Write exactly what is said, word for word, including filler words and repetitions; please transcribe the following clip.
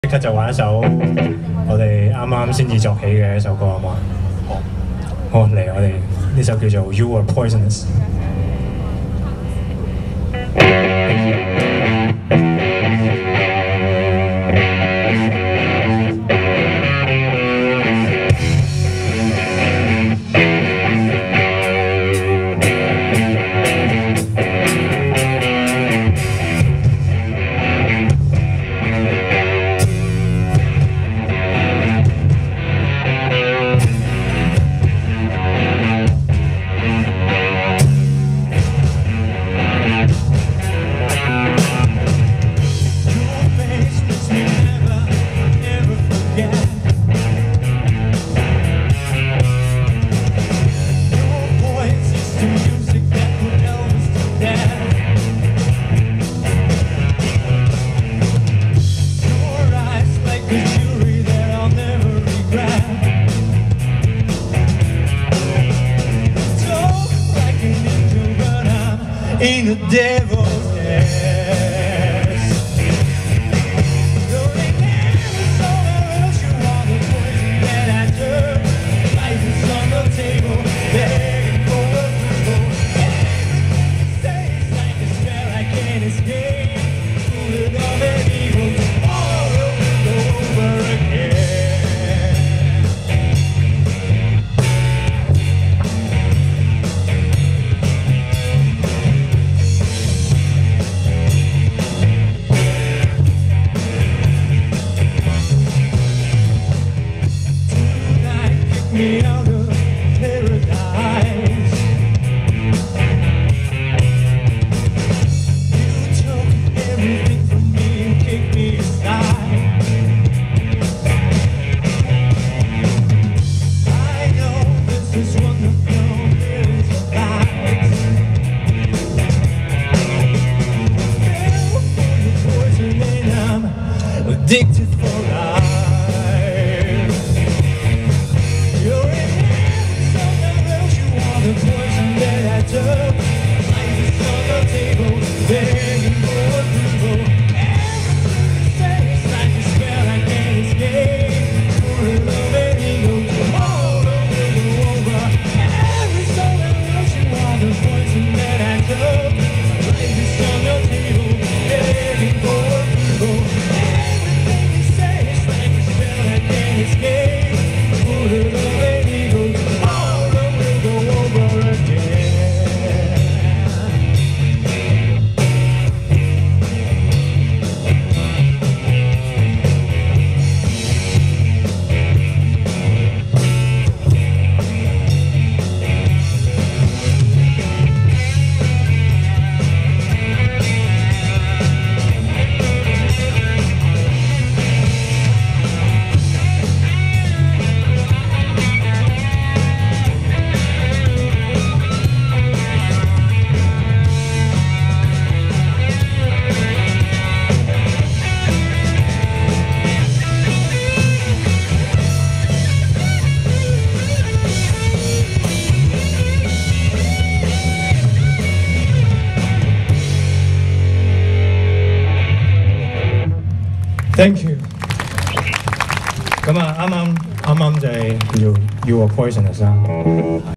即刻就玩一首我哋啱啱先至作起嘅一首歌，好嘛？好，好嚟，我哋呢首叫做《You Were Poisonous》。 In the devil's nest, going never somewhere else. You are the poison that I took. Life is on the table, begging for approval. Everything stays like a spell I can't escape. Full of an evil, all over again. Me out of paradise. You took everything from me and kicked me aside. I know this is one of your millions lies. Fell for your poison and I'm addicted for life. The poison that I took, life is on the table, begging for approval. Everything stays like a spell I can't escape. Full of love and ego, all over the over. Every soul that loves you are the poison that I took. Life is on the table, begging for approval. Everything you say is like a spell I can't escape. Full of love and ego, all over the over again. Thank you。咁啊，啱啱啱啱就係叫 You Were Poisonous 啦。